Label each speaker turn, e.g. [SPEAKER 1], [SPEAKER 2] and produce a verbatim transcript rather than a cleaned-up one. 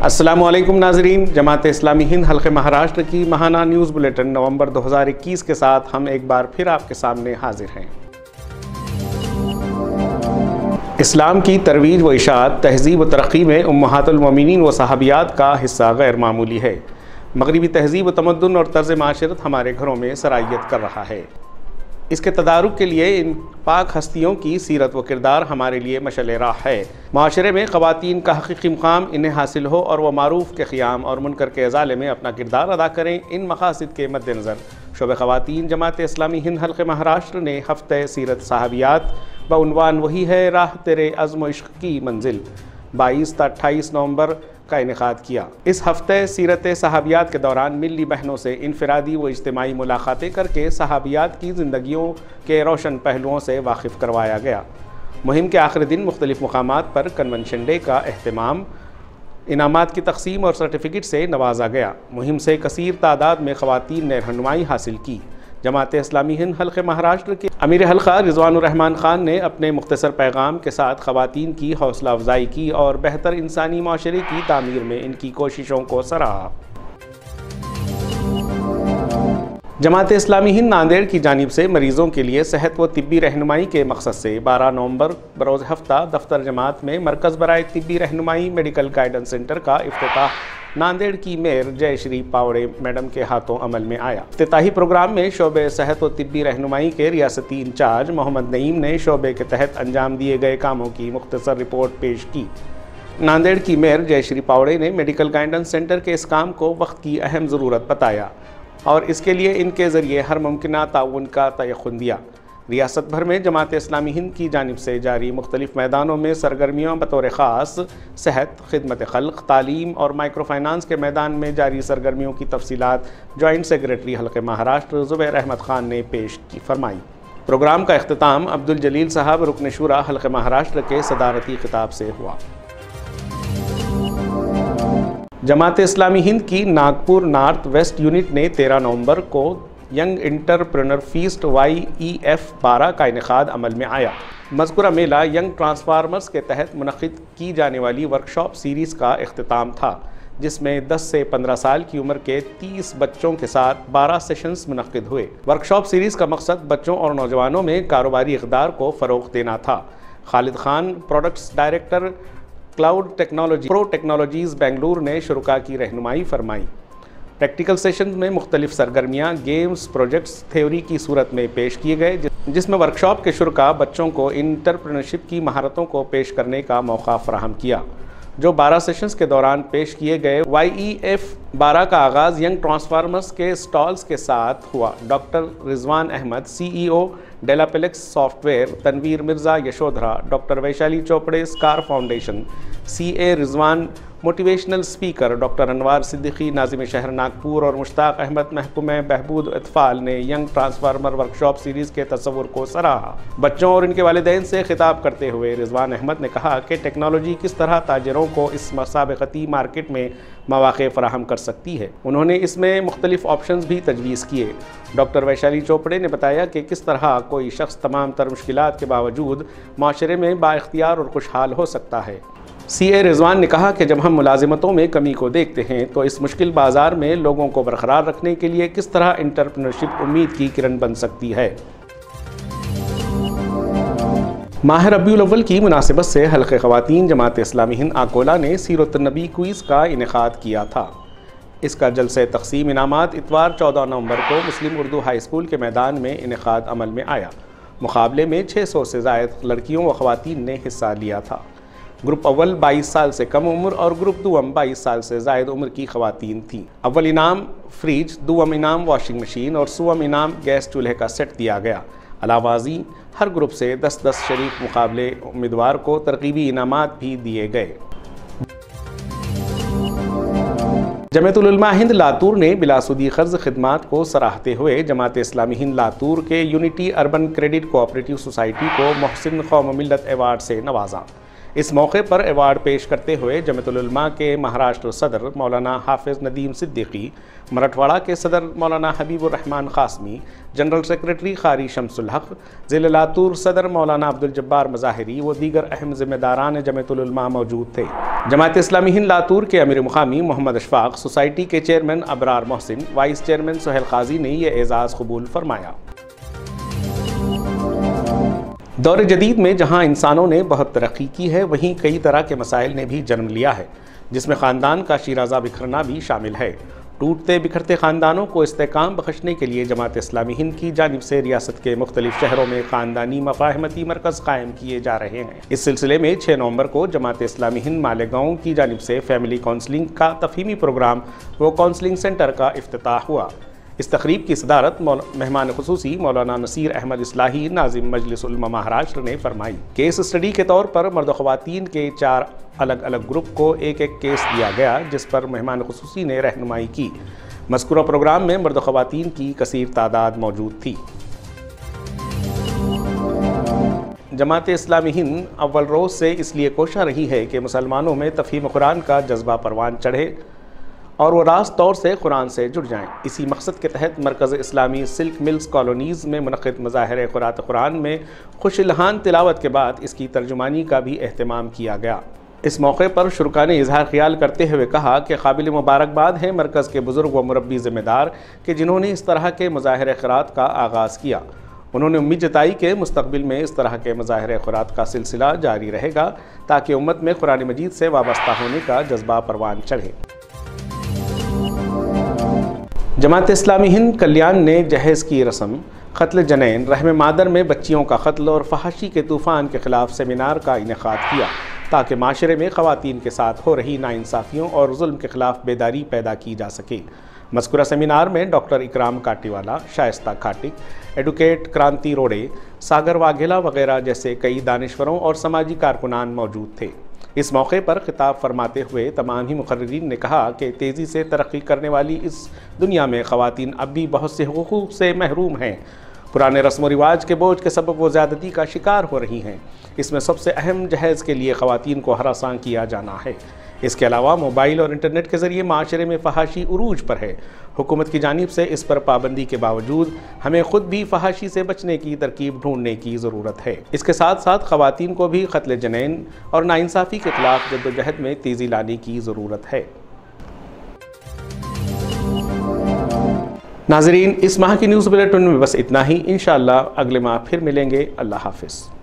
[SPEAKER 1] السلام علیکم ناظرین، جماعت اسلامی ہند حلقہ مہاراشٹر کی ماہانہ نیوز بلیٹن نومبر دو ہزار اکیس کے ساتھ ہم ایک بار پھر آپ کے سامنے حاضر ہیں۔ اسلام کی ترویج و اشاعت، تہذیب و ترقی میں امہات المومنین و صحابیات کا حصہ غیر معمولی ہے۔ مغربی تہذیب و تمدن اور طرز معاشرت ہمارے گھروں میں سرائیت کر رہا ہے۔ اس کے تدارک کے لیے ان پاک ہستیوں کی سیرت و کردار ہمارے لیے مشعل راہ ہے۔ معاشرے میں خواتین کا حقیقی مقام انہیں حاصل ہو اور وہ معروف کے قیام اور منکر کے ازالے میں اپنا کردار ادا کریں۔ ان مقاصد کے مد نظر شعبہ خواتین جماعت اسلامی ہند حلقہ مہاراشٹر نے ہفتہ سیرت صحابیات بعنوان وہی ہے راہ تیرے عزم و عشق کی منزل بائیس تا اٹھائیس نومبر کا انعقاد کیا۔ اس ہفتہ سیرت صحابیات کے دوران ملی بہنوں سے انفرادی و اجتماعی ملاقاتیں کر کے صحابیات کی زندگیوں کے روشن پہلوؤں سے واقف کروایا گیا۔ مہم کے آخری دن مختلف مقامات پر کنونشن ڈے کا اہتمام، انعامات کی تقسیم اور سرٹیفکیٹ سے نوازا گیا۔ مہم سے کثیر تعداد میں خواتین نے رہنمائی حاصل کی۔ جماعت اسلامی ہند حلقہ مہاراشٹر کے امیر حلقہ رضوان الرحمان خان نے اپنے مختصر پیغام کے ساتھ خواتین کی حوصلہ افزائی کی اور بہتر انسانی معاشرے کی تعمیر میں ان کی کوششوں کو سراہا۔ جماعت اسلامی ہند ناندیڑ کی جانب سے مریضوں کے لیے صحت و طبی رہنمائی کے مقصد سے بارہ نومبر بروز ہفتہ دفتر جماعت میں مرکز برائے طبی رہنمائی میڈیکل گائیڈنس سینٹر کا افتتاح ناندیڑ کی میئر جے شری پاوڑے میڈم کے ہاتھوں عمل میں آیا۔ افتتاحی پروگرام میں شعبہ صحت و طبی رہنمائی کے ریاستی انچارج محمد نعیم نے شعبے کے تحت انجام دیے گئے کاموں کی مختصر رپورٹ پیش کی۔ ناندیڑ کی میئر جے شری پاوڑے نے میڈیکل گائیڈنس سینٹر کے اس کام کو وقت کی اہم ضرورت بتایا اور اس کے لیے ان کے ذریعے ہر ممکنہ تعاون کا تیقن دیا۔ ریاست بھر میں جماعت اسلامی ہند کی جانب سے جاری مختلف میدانوں میں سرگرمیوں بطور خاص صحت، خدمت خلق، تعلیم اور مائکرو فائنانس کے میدان میں جاری سرگرمیوں کی تفصیلات جوائنٹ سیکریٹری حلقہ مہاراشٹر زبیر احمد خان نے پیش کی فرمائی۔ پروگرام کا اختتام عبدالجلیل صاحب رکن شورا حلقہ مہاراشٹر کے صدارتی خطاب سے ہوا۔ جماعت اسلامی ہند کی ناگپور نارتھ ویسٹ یونٹ نے تیرہ نومبر کو young entrepreneur fest Y E F بارہ کا انعقاد عمل میں آیا۔ مذکورہ میلہ ینگ ٹرانسفارمرز کے تحت منعقد کی جانے والی ورکشاپ سیریز کا اختتام تھا، جس میں دس سے پندرہ سال کی عمر کے تیس بچوں کے ساتھ بارہ سیشنز منعقد ہوئے۔ ورکشاپ سیریز کا مقصد بچوں اور نوجوانوں میں کاروباری اقدار کو فروغ دینا تھا۔ Khalid Khan, products director cloud technology pro technologies Bangalore نے شرکاء کی رہنمائی فرمائی۔ پریکٹیکل سیشنز میں مختلف سرگرمیاں، گیمز، پروجیکٹس تھیوری کی صورت میں پیش کیے گئے، جس میں ورکشاپ کے شرکاء بچوں کو انٹرپرینرشپ کی مہارتوں کو پیش کرنے کا موقع فراہم کیا۔ جو بارہ سیشنز کے دوران پیش کیے گئے وائی ای ایف بارہ کا آغاز ینگ ٹرانسفارمرز کے سٹالز کے ساتھ ہوا۔ Doctor Rizwan Ahmed, C E O Delaplex software, Tanveer Mirza Yashodhara, doctor Vaishali Chopde, Oscar foundation, C A Rizwan, motivational speaker doctor Anwar Siddiqui, ناظم شہر ناگپور اور مشتاق احمد محکمہ بہبود اطفال نے ینگ ٹرانسفارمر ورکشاپ سیریز کے تصور کو سراہا۔ بچوں اور ان کے والدین سے خطاب کرتے ہوئے رضوان احمد نے کہا کہ ٹیکنالوجی کس طرح تاجروں کو اس مسابقتی مارکیٹ میں مواقع فراہم کر سکتی ہے۔ انہوں نے اس میں مختلف آپشنز بھی تجویز کیے۔ ڈاکٹر ویشالی چوپڑے نے بتایا کہ کس طرح کوئی شخص تمام تر مشکلات کے باوجود معاشرے میں بااختیار اور خوشحال ہو سکتا ہے۔ سی اے رضوان نے کہا کہ جب ہم ملازمتوں میں کمی کو دیکھتے ہیں تو اس مشکل بازار میں لوگوں کو برقرار رکھنے کے لیے کس طرح انٹرپرینرشپ امید کی کرن بن سکتی ہے۔ ماہ ربیع الاول کی مناسبت سے حلقہ خواتین جماعت اسلامی ہند آکولہ نے سیرت النبی کوئز کا انعقاد کیا تھا۔ اس کا جلسہ تقسیم انعامات اتوار چودہ نومبر کو مسلم اردو ہائی اسکول کے میدان میں انعقاد عمل میں آیا۔ مقابلے میں چھ سو سے زائد لڑکیوں و خواتین نے حصہ لیا تھا۔ گروپ اول بائیس سال سے کم عمر اور گروپ دوم بائیس سال سے زائد عمر کی خواتین تھیں۔ اول انعام فریج، دوم انعام واشنگ مشین اور سوم انعام گیس چولہے کا سیٹ دیا گیا۔ علاوہ ازیں ہر گروپ سے دس دس شریک مقابلے امیدوار کو ترغیبی انعامات بھی دیے گئے۔ جمعیت العلماء ہند لاتور نے بلا سودی قرض خدمات کو سراہتے ہوئے جماعت اسلامی ہند لاتور کے unity urban credit cooperative society کو محسن قوم و ملت ایوارڈ سے نوازا۔ اس موقع پر ایوارڈ پیش کرتے ہوئے جمعیت العلماء کے مہاراشٹر صدر مولانا حافظ ندیم صدیقی، مراٹھواڑہ کے صدر مولانا حبیب الرحمان قاسمی، جنرل سیکریٹری قاری شمس الحق، ضلع لاتور صدر مولانا عبدالجبار مظاہری و دیگر اہم ذمہ داران جمعیت العلماء موجود تھے۔ जमात इस्लामी हिंद लातूर के अमीर मुकामी मोहम्मद अशफाक, सोसाइटी के chairman Abrar Mohsin, vice chairman Suhail Qazi ने यह एजाज़ कबूल फरमाया। दौर जदीद में जहाँ इंसानों ने बहुत तरक्की की है, वहीं कई तरह के मसाइल ने भी जन्म लिया है, जिसमें ख़ानदान का शीराज़ा बिखरना भी शामिल है। टूटते बिखरते ख़ानदानों को इस्तेकाम बख्शने के लिए जमात इस्लामी हिंद की जानिब से रियासत के मुख्तलिफ शहरों में ख़ानदानी मफ़ाहमती मरकज़ कायम किए जा रहे हैं। इस सिलसिले में छः नवंबर को जमात इस्लामी हिंद मालेगांव की जानिब से फैमिली काउंसलिंग का तफ़हीमी प्रोग्राम व काउंसलिंग सेंटर का इफ्तिताह हुआ। इस तकरीब की सदारत मेहमान खुसूसी मौलाना नसीर अहमद इस्लाही नाज़िम मजलिस उलमा महाराष्ट्र ने फरमाई। केस स्टडी के तौर पर मर्द ख़वातीन के चार अलग अलग ग्रुप को एक एक केस दिया गया, जिस पर मेहमान खुसूसी ने रहनुमाई की। मज़कूरा प्रोग्राम में मर्द ख़वातीन की कसीर तादाद मौजूद थी। जमात इस्लामी हिंद अव्वल रोज़ से इसलिए कोशा रही है कि मुसलमानों में तफ़हीम कुरान का जज्बा परवान चढ़े और वो रास्त तौर से कुरान से जुड़ जाएँ। इसी मकसद के तहत मरकज़ इस्लामी सिल्क मिल्स कॉलोनीज़ में मुनक़िद मज़ाहिर क़ुरात कुरान में खुश इल्हान तिलावत के बाद इसकी तर्जुमानी का भी अहतमाम किया गया। इस मौके पर शुरका ने इजहार ख्याल करते हुए कहा कि काबिल मुबारकबाद है मरकज़ के बुज़ुर्ग व मुरब्बी ज़िम्मेदार कि जिन्होंने इस तरह के मज़ाहिर क़ुरात का आगाज़ किया। उन्होंने उम्मीद जताई कि मुस्तक़बिल में इस तरह के मज़ाहिर क़ुरात का सिलसिला जारी रहेगा, ताकि उम्मत में कुरान मजीद से वाबस्ता होने का जज्बा परवान चढ़े। जमात इस्लामी हिंद कल्याण ने जहेज़ की रस्म, क़त्ल जनैन, रहम मादर में बच्चियों का क़त्ल और फहाशी के तूफ़ान के ख़िलाफ़ सेमिनार का इनेक़ाद किया, ताकि माशरे में ख़वातीन के साथ हो रही नाइंसाफ़ियों और जुल्म के ख़िलाफ़ बेदारी पैदा की जा सके। मज़कूरा सेमिनार में डॉक्टर इकराम काटीवाला, शाइस्ता खाटिक, एडवोकेट क्रांति रोड़े, सागर वाघेला वगैरह जैसे कई दानिश्वरों और समाजी कारकुनान मौजूद थे। इस मौके पर खिताब फरमाते हुए तमाम ही मुक़र्रिरीन ने कहा कि तेज़ी से तरक्की करने वाली इस दुनिया में ख़वातीन अब भी बहुत से हुकूक़ से महरूम हैं। पुराने रस्म व रिवाज के बोझ के सबब वो ज़्यादती का शिकार हो रही हैं। इसमें सबसे अहम जहेज़ के लिए ख़वातीन को हरासां किया जाना है। इसके अलावा मोबाइल और इंटरनेट के ज़रिए माशरे में फ़हाशी उरूज पर है। हुकूमत की जानिब से इस पर पाबंदी के बावजूद हमें ख़ुद भी फ़हाशी से बचने की तरकीब ढूंढने की ज़रूरत है। इसके साथ साथ ख़वातीन को भी क़त्ल जनैन और नाइंसाफ़ी के ख़िलाफ़ जद्दोजहद में तेज़ी लाने की ज़रूरत है। नाज़रीन, इस माह की न्यूज़ बुलेटिन में बस इतना ही। इंशाअल्लाह अगले माह फिर मिलेंगे। अल्लाह हाफ़िज़।